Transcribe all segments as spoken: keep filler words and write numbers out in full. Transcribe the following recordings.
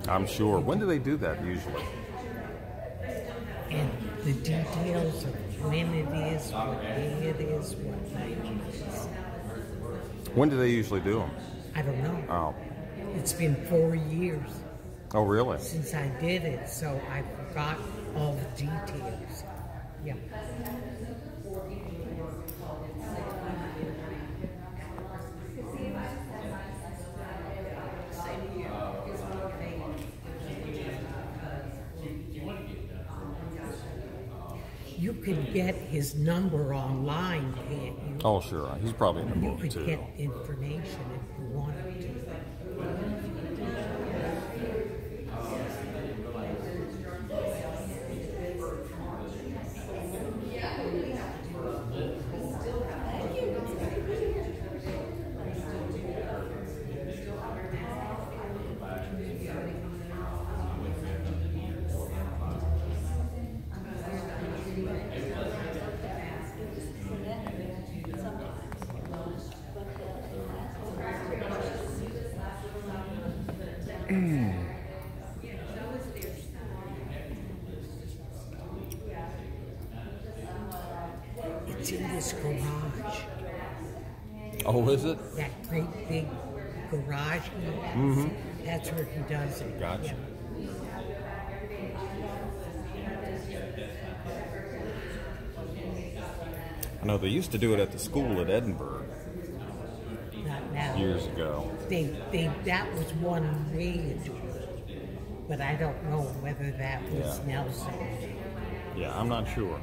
I'm sure. When do they do that usually? And the details of when it is, what day it is, what night it is. When do they usually do them? I don't know. Oh. It's been four years Oh, really? since I did it, so I forgot all the details. Yeah. You can get his number online, can't you? Oh, sure. He's probably in the You book, could too. get information if you wanted to. It's in this garage. Oh, is it? That great big garage. Mm-hmm. That's where he does it. Gotcha. I know they used to do it at the school at Edinburgh Not now. years ago. They, they, that was one way to do it, but I don't know whether that was Yeah. Nelson. Yeah, I'm not sure.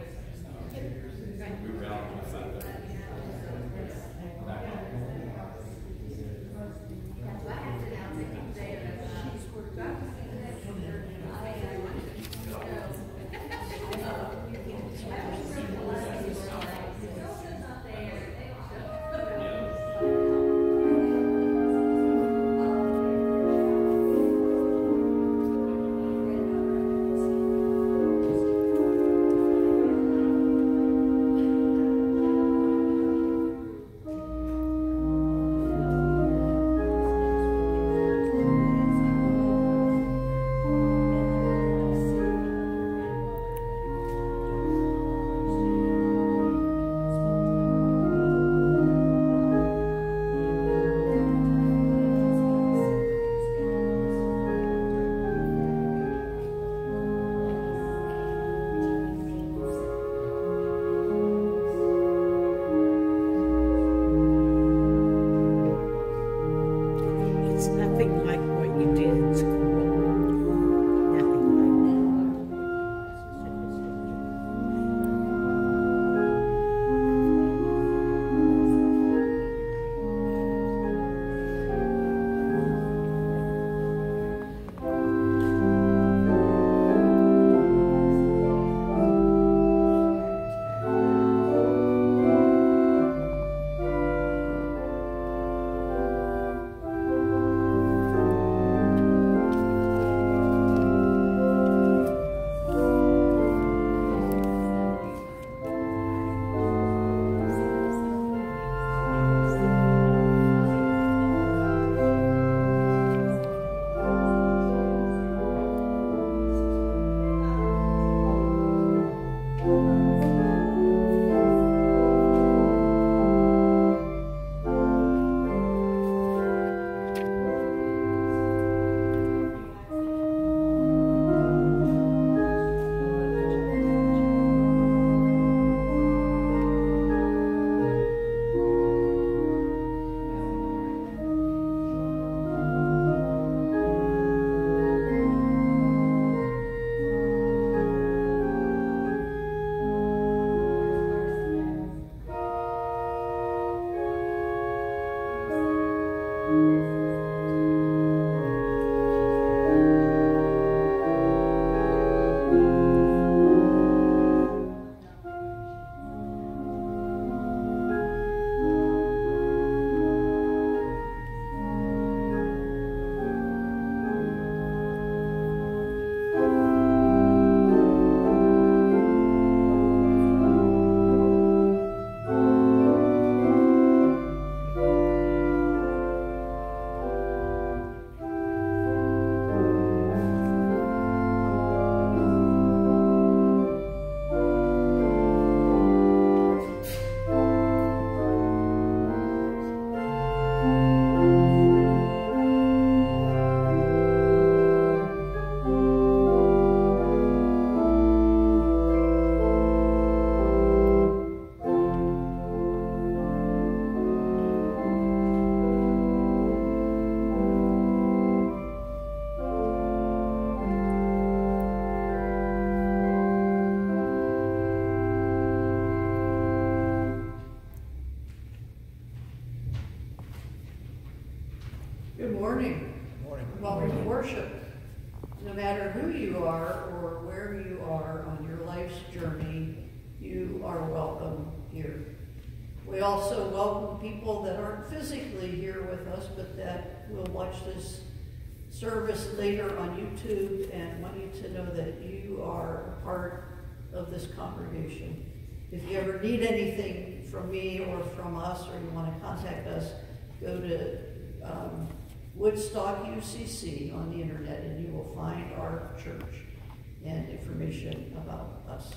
matter who you are or where you are on your life's journey, you are welcome here. We also welcome people that aren't physically here with us, but that will watch this service later on YouTube, and want you to know that you are a part of this congregation. If you ever need anything from me or from us, or you want to contact us, go to um, Woodstock U C C on the internet, and you will find our church and information about us.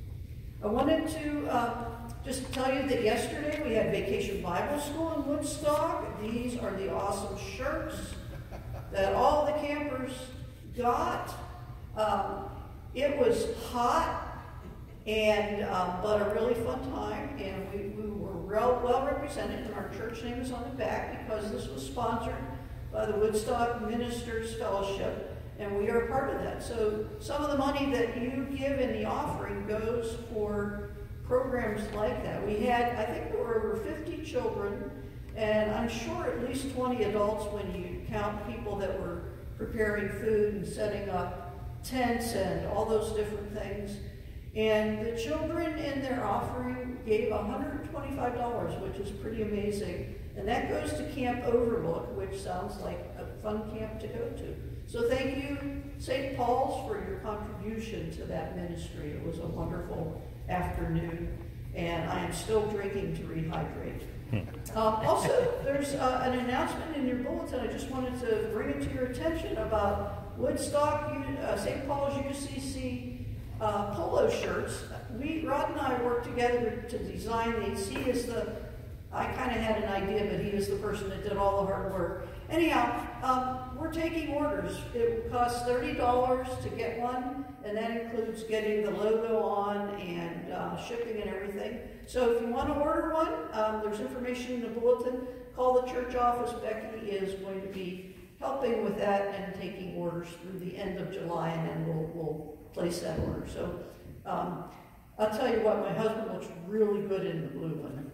I wanted to uh, just tell you that yesterday we had Vacation Bible School in Woodstock. These are the awesome shirts that all the campers got. Um, it was hot, and um, but a really fun time, and we, we were real, well represented, and our church name is on the back because this was sponsored by the Woodstock Ministers Fellowship, and we are a part of that. So some of the money that you give in the offering goes for programs like that. We had, I think there were over fifty children, and I'm sure at least twenty adults when you count people that were preparing food and setting up tents and all those different things. And the children in their offering gave one hundred twenty-five dollars, which is pretty amazing. And that goes to Camp Overlook, which sounds like a fun camp to go to. So thank you, Saint Paul's, for your contribution to that ministry. It was a wonderful afternoon, and I am still drinking to rehydrate. um, also, there's uh, an announcement in your bulletin. I just wanted to bring it to your attention about Woodstock, uh, Saint Paul's U C C uh, polo shirts. We, Rod and I worked together to design these. He is the, I kind of had an idea, but he is the person that did all the hard work. Anyhow, um, we're taking orders. It costs thirty dollars to get one, and that includes getting the logo on and uh, shipping and everything. So if you want to order one, um, there's information in the bulletin. Call the church office. Becky is going to be helping with that and taking orders through the end of July, and then we'll, we'll place that order. So um, I'll tell you what, my husband looks really good in the blue one.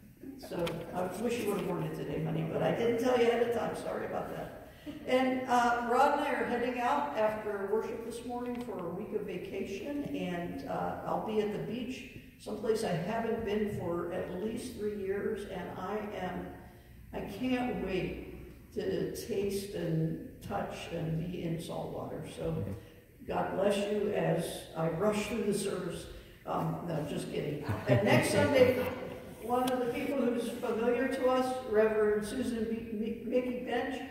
So I wish you would have worn it today, honey, but I didn't tell you ahead of time. Sorry about that. And uh, Rod and I are heading out after worship this morning for a week of vacation, and uh, I'll be at the beach, someplace I haven't been for at least three years, and I am, I can't wait to taste and touch and be in salt water. So God bless you as I rush through the service. Um, no, just kidding. And next Sunday, one of the people who's familiar to us, Reverend Susan B- Mickey Bench,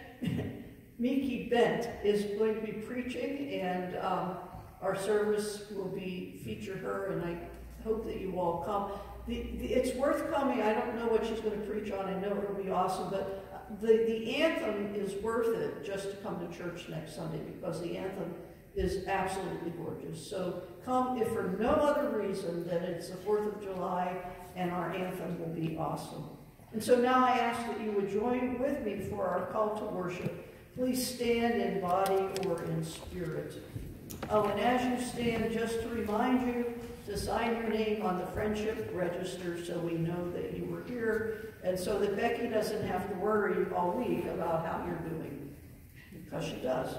Mickey Bent, is going to be preaching, and um, our service will be feature her, and I hope that you all come. The, the, it's worth coming. I don't know what she's going to preach on. I know it'll be awesome, but the, the anthem is worth it just to come to church next Sunday, because the anthem is absolutely gorgeous. So come, if for no other reason than it's the fourth of July, and our anthem will be awesome. And so now I ask that you would join with me for our call to worship. Please stand in body or in spirit. Oh, and as you stand, just to remind you to sign your name on the friendship register so we know that you were here, and so that Becky doesn't have to worry all week about how you're doing, because she does.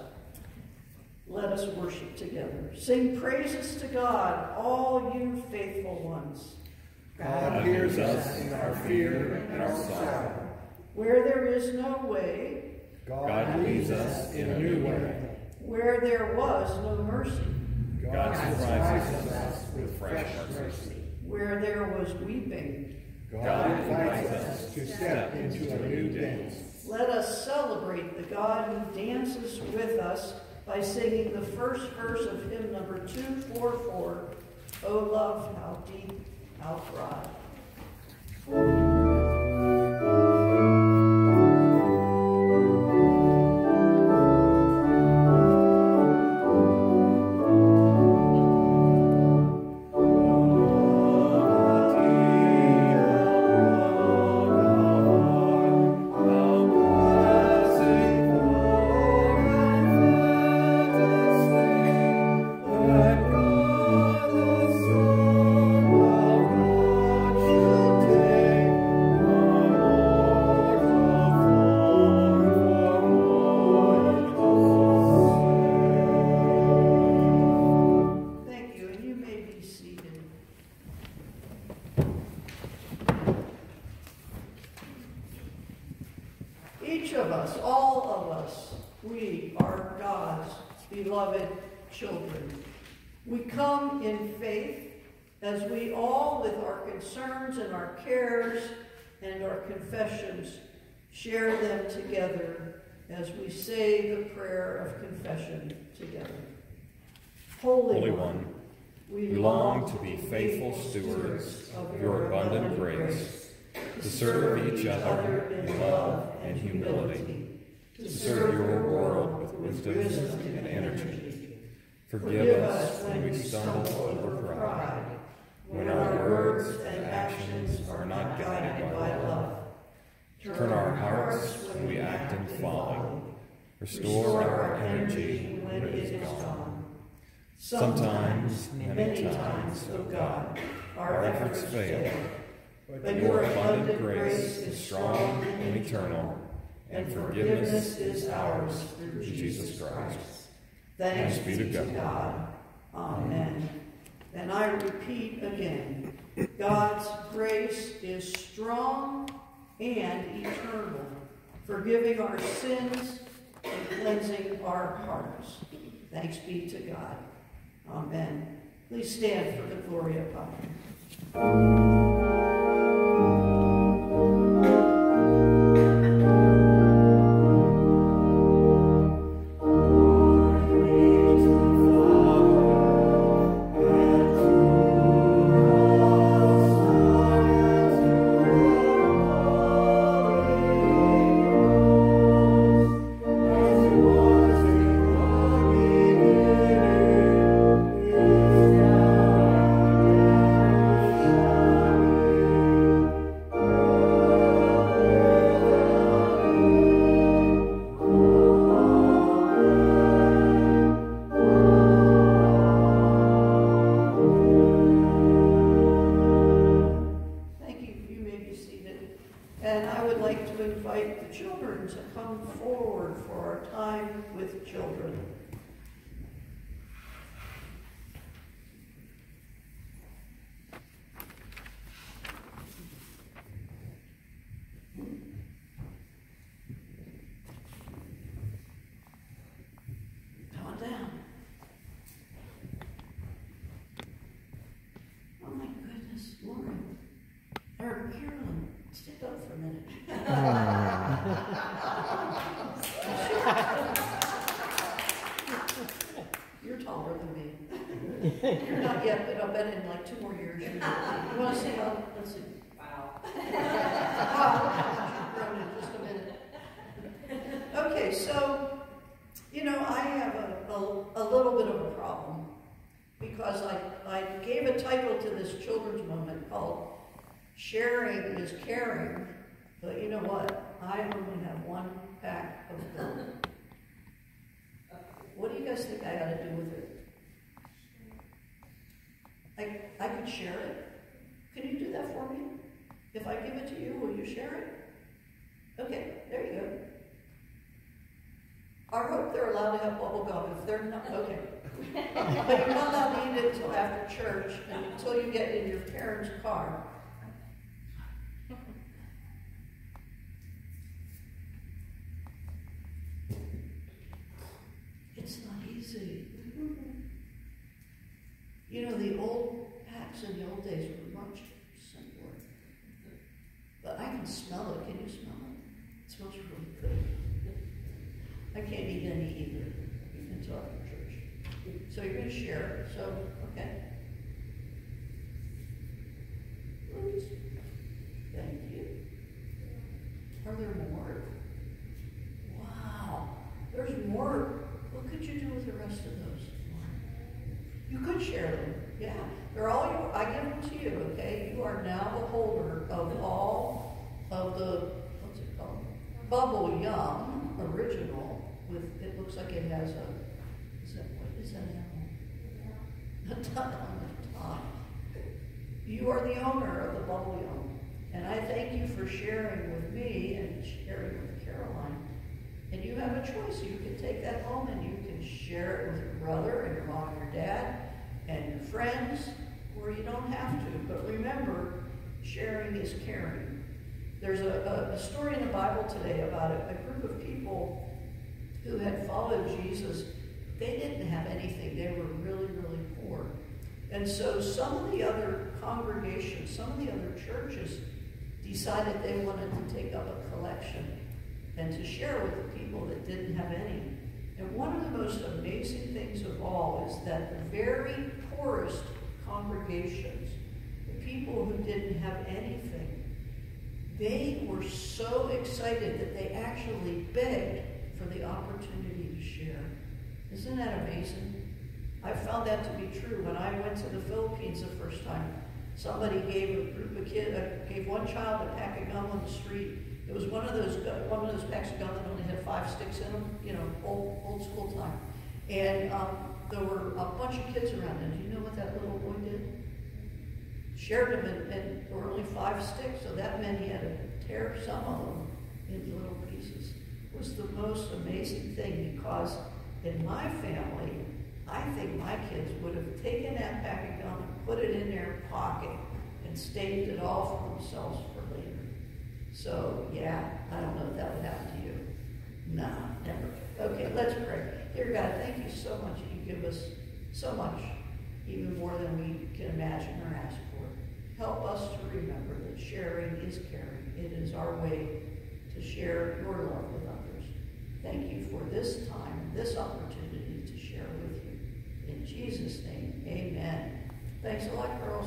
Let us worship together. Sing praises to God, all you faithful ones. God hears us in our fear and our sorrow. Where there is no way, God leads us in a new way. Where there was no mercy, God surprises us with fresh mercy. Where there was weeping, God invites us to step into a new dance. Let us celebrate the God who dances with us by singing the first verse of hymn number two forty-four, O love, how deep, how broad. Let God the Son of God should take beloved children. We come in faith as we all, with our concerns and our cares and our confessions, share them together as we say the prayer of confession together. Holy, Holy One, One, we we long to be faithful stewards of your abundant grace, to serve each other in love and humility, to serve your world with wisdom and energy. Forgive us when we stumble over pride, when our words and actions are not guided by love. Turn our hearts when we act in folly. Restore our energy when it is gone. Sometimes, many times, O God, our efforts fail, but your abundant grace is strong and eternal, and forgiveness is ours through Jesus Christ. Thanks be to God. Amen. And I repeat again, God's grace is strong and eternal, forgiving our sins and cleansing our hearts. Thanks be to God. Amen. Please stand for the Gloria Patri. You're taller than me. You're not yet, but I'll bet in like two more years you will. You want to see how? Let's see. Wow. Wow. Grown in just a minute. Okay, so, you know, I have a, a, a little bit of a problem because I, I gave a title to this children's moment called Sharing is Caring, but you know what? I only have one pack of gum. What do you guys think I ought to do with it? I, I could share it. Can you do that for me? If I give it to you, will you share it? Okay, there you go. I hope they're allowed to have bubble gum. If they're not, okay. But you're not allowed to eat it until after church and until you get in your parents' car. It's not easy. You know, the old packs in the old days were much simpler. But I can smell it. Can you smell it? It smells really good. I can't eat any either until after church. So you're going to share. So, okay. Please. Thank you. Are there more? Wow. There's more. What could you do with the rest of those? You could share them. Yeah. They're all your, I give them to you, okay? You are now the holder of all of the, what's it called? Bubble Yum Original with, it looks like it has a, is that, what is that animal? A duck on the top. You are the owner of the Bubble Yum. And I thank you for sharing with me and sharing with Caroline. And you have a choice. You can take that home and you can share it with your brother and your mom and your dad and your friends, or you don't have to. But remember, sharing is caring. There's a, a, a story in the Bible today about a, a group of people who had followed Jesus they didn't have anything. They were really, really poor. And so some of the other congregations, some of the other churches decided they wanted to take up a collection and to share with the people that didn't have any. And one of the most amazing things of all is that the very poorest congregations, the people who didn't have anything, they were so excited that they actually begged for the opportunity to share. Isn't that amazing? I found that to be true. When I went to the Philippines the first time, somebody gave a group of kids, uh, gave one child a pack of gum on the street. It was one of those one of those packs of gum that only had five sticks in them, you know, old old school time. And um, there were a bunch of kids around, and do you know what that little boy did? Shared them, and, and there were only five sticks, so that meant he had to tear some of them into little pieces. It was the most amazing thing, because in my family, I think my kids would have taken that pack of gum and put it in their pocket and staved it all for themselves for later. So, yeah, I don't know if that would happen to you. No, never. Okay, let's pray. Dear God, thank you so much that you give us so much, even more than we can imagine or ask for. Help us to remember that sharing is caring. It is our way to share your love with others. Thank you for this time, this opportunity to share with you. In Jesus' name, amen. Thanks a lot, girls.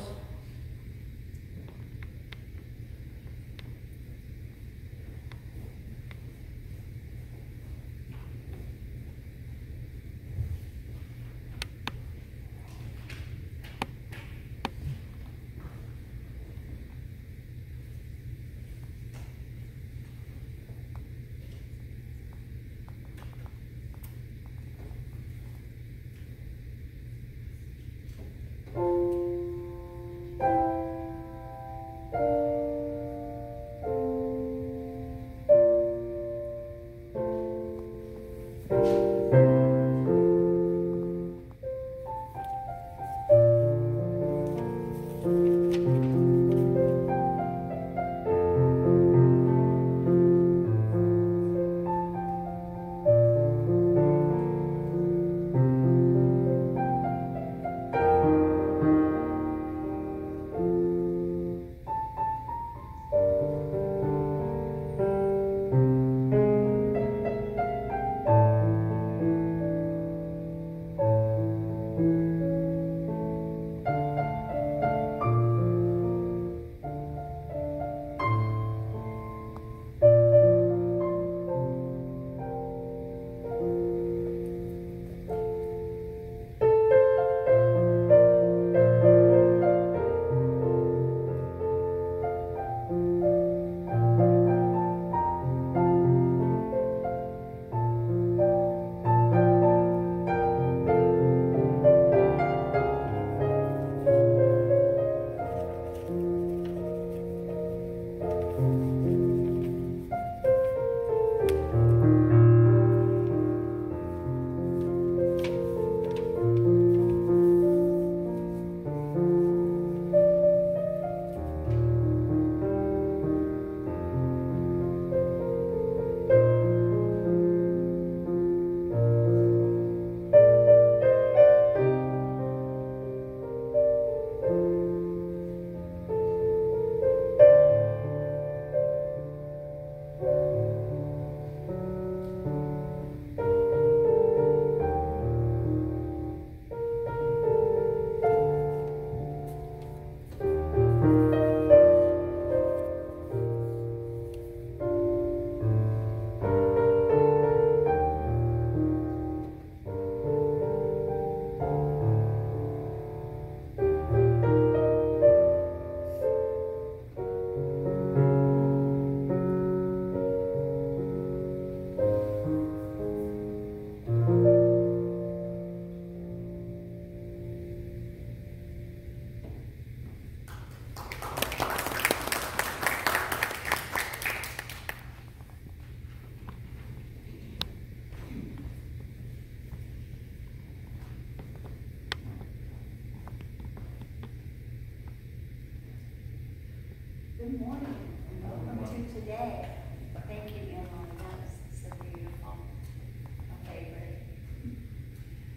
Good morning, and welcome to today. Thank you, Emma. That was so beautiful. My favorite.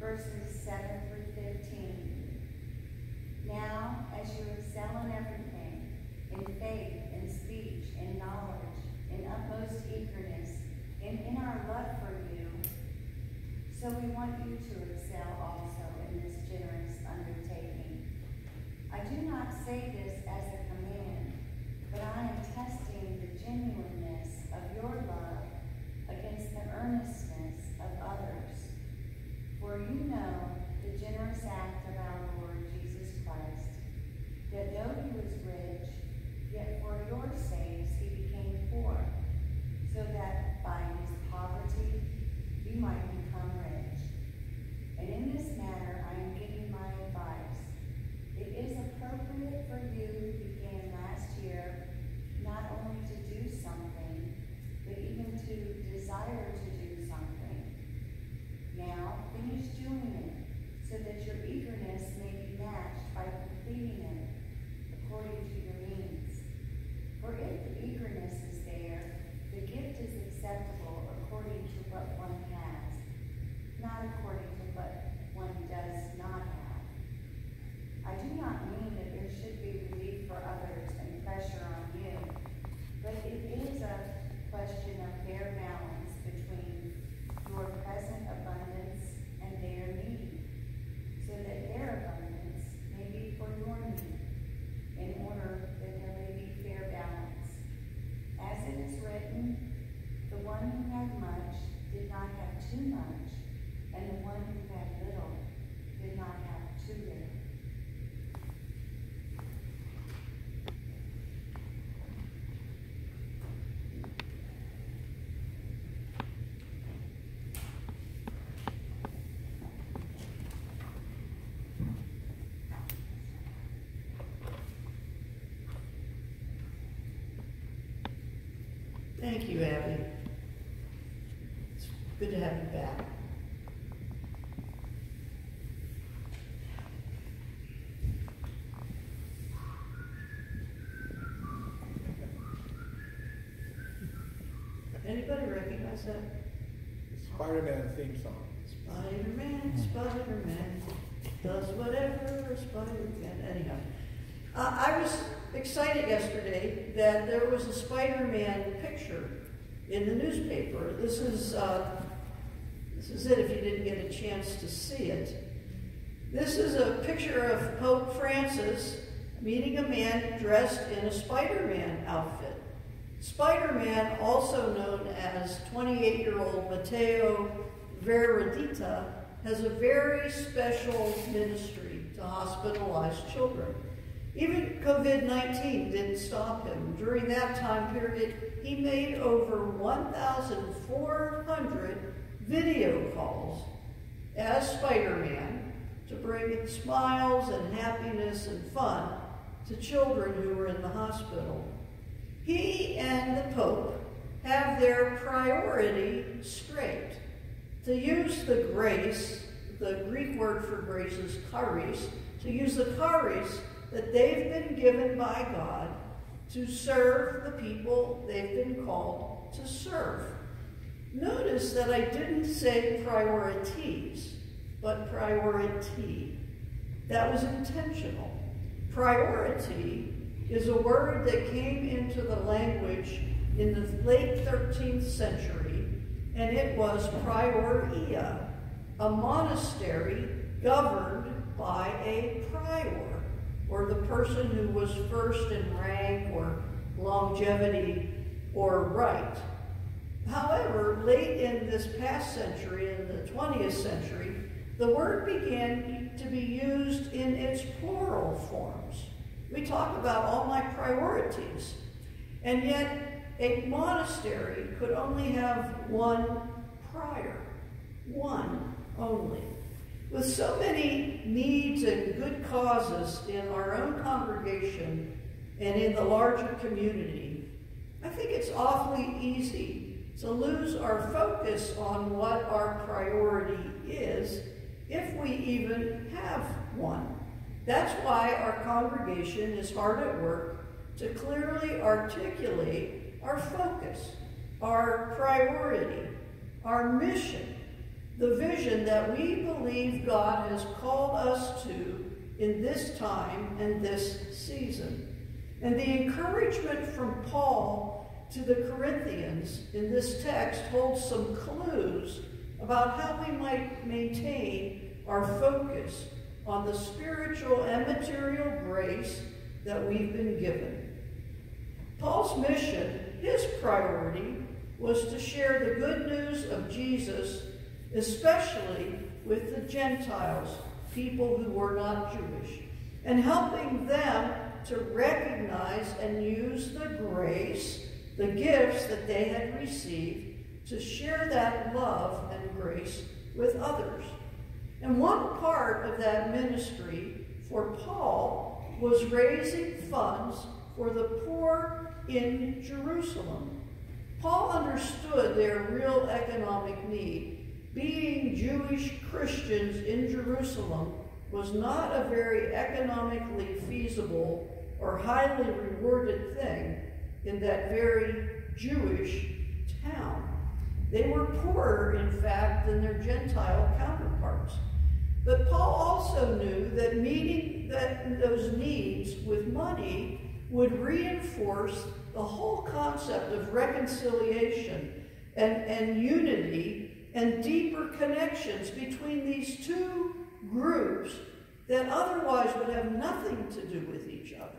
verses seven through fifteen. Now, as you excel in everything, in faith, in speech, in knowledge, in utmost eagerness, and in our love for you, so we want you to excel also in this generous undertaking. I do not say this as a command, but I am testing the genuineness of your love against the earnestness of others. For you know the generous act of our Lord Jesus Christ, that though he was rich, yet for your sakes he became poor, so that by his poverty you might become rich. And in this matter I am giving my advice. It is appropriate for you who began last year not only to do something, but even to desire to do something. Now finish doing it, so that your eagerness may be matched by completing it according to your means. For if the eagerness is there, the gift is acceptable according to what one has, not according to what one does not have. I do not mean that there should be relief for others and pressure on you, but it is a question of fair balance between your present abundance and their need, so that their abundance may be for your need, in order that there may be fair balance. As it is written, the one who had much did not have too much, and the one who had little did not have too little. Thank you, Abby. It's good to have you back. Anybody recognize that? Spider-Man theme song. Spider-Man, Spider-Man, does whatever a spider can. Anyhow, uh, I was excited yesterday that there was a Spider-Man picture in the newspaper. This is uh, this is it. If you didn't get a chance to see it, this is a picture of Pope Francis meeting a man dressed in a Spider-Man outfit. Spider-Man, also known as twenty-eight-year-old Matteo Veredita, has a very special ministry to hospitalized children. Even COVID nineteen didn't stop him. During that time period, he made over one thousand four hundred video calls as Spider-Man to bring smiles and happiness and fun to children who were in the hospital. He and the Pope have their priority straight. To use the grace, the Greek word for grace is charis, to use the charis that they've been given by God to serve the people they've been called to serve. Notice that I didn't say priorities, but priority. That was intentional. Priority is a word that came into the language in the late thirteenth century, and it was prioria, a monastery governed by a prior, or the person who was first in rank or longevity or right. However, late in this past century, in the twentieth century, the word began to be used in its plural forms. We talk about all my priorities, and yet a monastery could only have one prior, one only. With so many needs and good causes in our own congregation and in the larger community, I think it's awfully easy to lose our focus on what our priority is, if we even have one. That's why our congregation is hard at work to clearly articulate our focus, our priority, our mission, the vision that we believe God has called us to in this time and this season. And the encouragement from Paul to the Corinthians in this text holds some clues about how we might maintain our focus on the spiritual and material grace that we've been given. Paul's mission, his priority, was to share the good news of Jesus, especially with the Gentiles, people who were not Jewish, and helping them to recognize and use the grace, the gifts that they had received, to share that love and grace with others. And one part of that ministry for Paul was raising funds for the poor in Jerusalem. Paul understood their real economic need. Being Jewish Christians in Jerusalem was not a very economically feasible or highly rewarded thing in that very Jewish town. They were poorer, in fact, than their Gentile counterparts. But Paul also knew that meeting that, those needs with money would reinforce the whole concept of reconciliation and, and unity and deeper connections between these two groups that otherwise would have nothing to do with each other,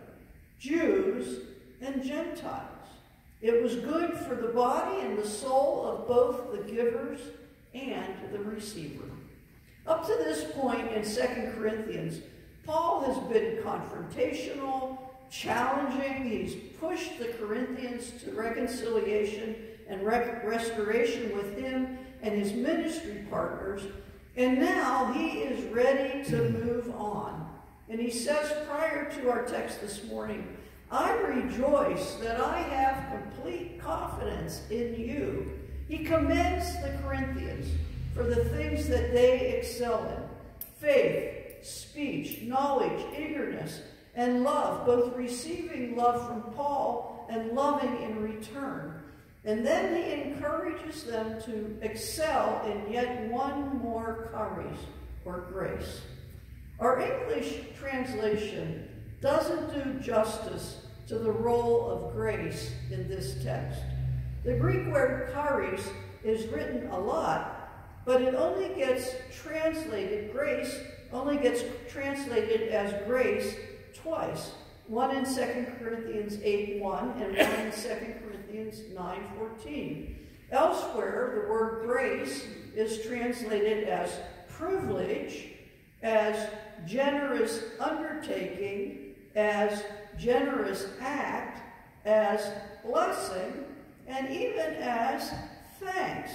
Jews and Gentiles. It was good for the body and the soul of both the givers and the receiver. Up to this point in Second Corinthians, Paul has been confrontational, challenging. He's pushed the Corinthians to reconciliation and re- restoration with him and his ministry partners. And now he is ready to move on. And he says prior to our text this morning, I rejoice that I have complete confidence in you. He commends the Corinthians for the things that they excel in: faith, speech, knowledge, eagerness, and love, both receiving love from Paul and loving in return. And then he encourages them to excel in yet one more charis, or grace. Our English translation doesn't do justice to the role of grace in this text. The Greek word charis is written a lot, but it only gets translated, grace only gets translated as grace twice. One in Second Corinthians eight one and one in Second Corinthians nine fourteen. Elsewhere, the word grace is translated as privilege, as generous undertaking, as generous act, as blessing, and even as thanks.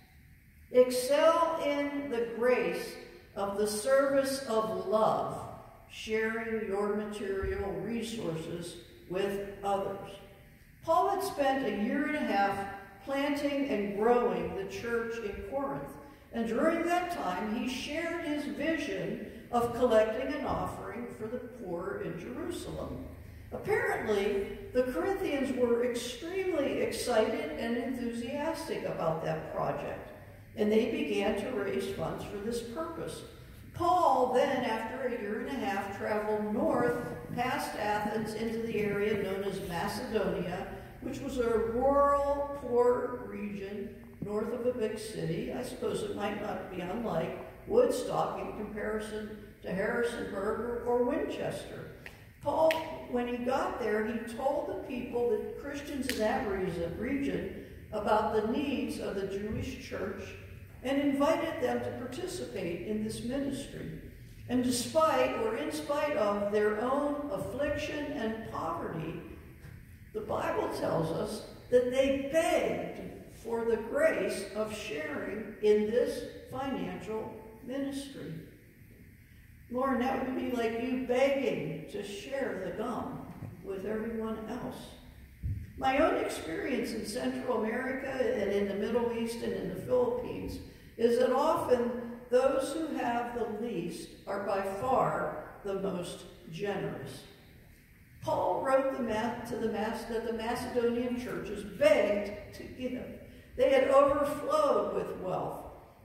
Excel in the grace of the service of love, sharing your material resources with others. Paul had spent a year and a half planting and growing the church in Corinth, and during that time he shared his vision of collecting an offering for the poor in Jerusalem. Apparently, the Corinthians were extremely excited and enthusiastic about that project, and they began to raise funds for this purpose. Paul then, after a year and a half, traveled north past Athens into the area known as Macedonia, which was a rural, poor region north of a big city. I suppose it might not be unlike Woodstock in comparison to Harrisonburg or Winchester. Paul, when he got there, he told the people, the Christians in that region, about the needs of the Jewish church and invited them to participate in this ministry. And despite, or in spite of, their own affliction and poverty, the Bible tells us that they begged for the grace of sharing in this financial ministry. Lauren, that would be like you begging to share the gum with everyone else. My own experience in Central America and in the Middle East and in the Philippines is that often those who have the least are by far the most generous. Paul wrote the math to the Mass that the Macedonian churches begged to give. They had overflowed with wealth,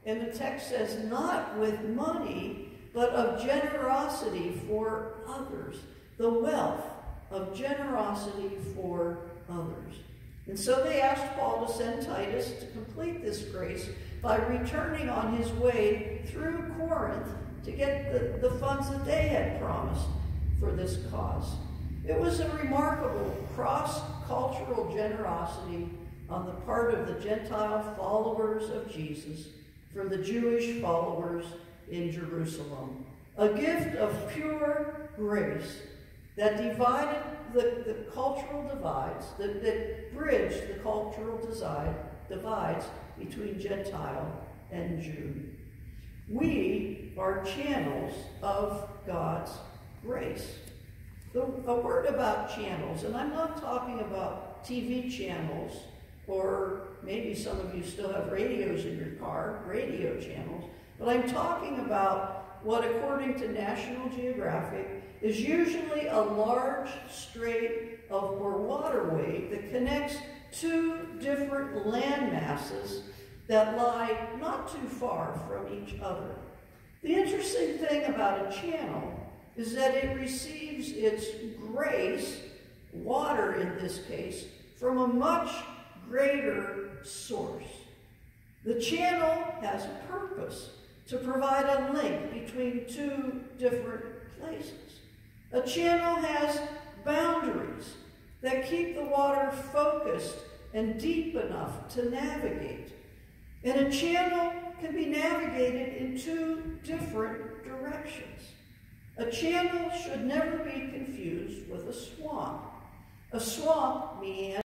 And the text says, not with money, but of generosity for others. The wealth of generosity for others. And so they asked Paul to send Titus to complete this grace by returning on his way through Corinth to get the, the funds that they had promised for this cause. It was a remarkable cross-cultural generosity on the part of the Gentile followers of Jesus for the Jewish followers in Jerusalem. A gift of pure grace that divided the, the cultural divides, that, that bridged the cultural divide, divides between Gentile and Jew. We are channels of God's grace. The, a word about channels, and I'm not talking about T V channels, or maybe some of you still have radios in your car, radio channels, but I'm talking about what, according to National Geographic, is usually a large strait of or waterway that connects two different land masses that lie not too far from each other. The interesting thing about a channel is that it receives its grace, water in this case, from a much greater source. The channel has a purpose to provide a link between two different places. A channel has boundaries that keep the water focused and deep enough to navigate. And a channel can be navigated in two different directions. A channel should never be confused with a swamp. A swamp meanders